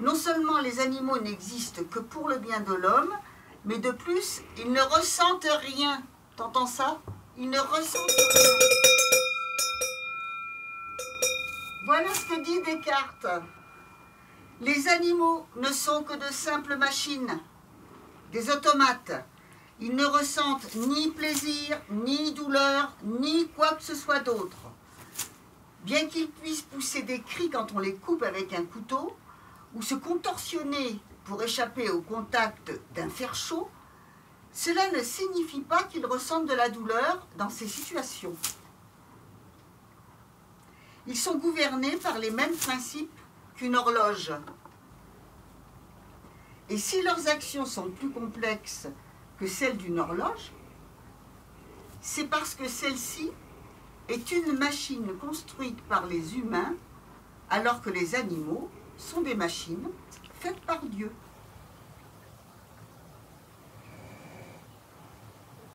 Non seulement les animaux n'existent que pour le bien de l'homme, mais de plus, ils ne ressentent rien. T'entends ça? Ils ne ressentent rien. Voilà ce que dit Descartes. Les animaux ne sont que de simples machines, des automates. Ils ne ressentent ni plaisir, ni douleur, ni quoi que ce soit d'autre. Bien qu'ils puissent pousser des cris quand on les coupe avec un couteau, ou se contorsionner pour échapper au contact d'un fer chaud, cela ne signifie pas qu'ils ressentent de la douleur dans ces situations. Ils sont gouvernés par les mêmes principes qu'une horloge. Et si leurs actions sont plus complexes que celles d'une horloge, c'est parce que celle-ci est une machine construite par les humains, alors que les animaux sont des machines faites par Dieu.